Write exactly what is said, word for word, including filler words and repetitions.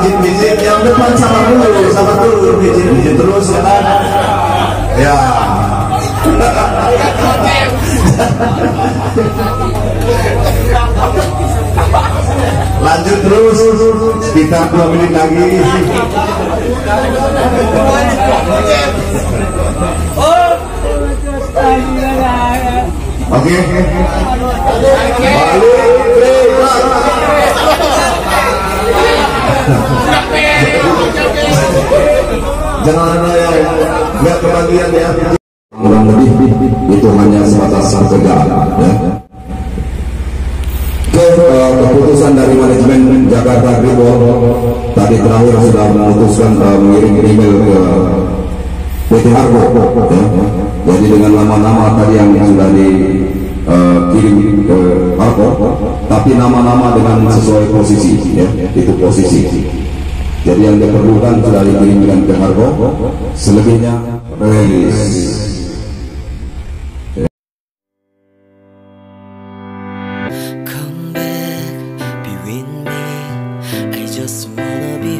Pijit-pijit yang depan sama dulu, sama dulu, pijit-pijit terus ya kan? Ya. Lanjut terus sekitar dua menit lagi. Oke. Jangan ada yang nggak kebagian ya. Kurang lebih itu hanya sebatas saja ya. Ke uh, keputusan dari manajemen Jakarta Gripol tadi terakhir sudah memutuskan uh, mengirim email ke P T Argo ya. Jadi dengan nama-nama tadi yang sudah dikirim uh, ke Argo, tapi nama-nama dengan sesuai posisi ya, itu posisi. Jadi yang diperlukan sudah dikirimkan ke Argo, selebihnya rilis. Come back, be with me. I just wanna be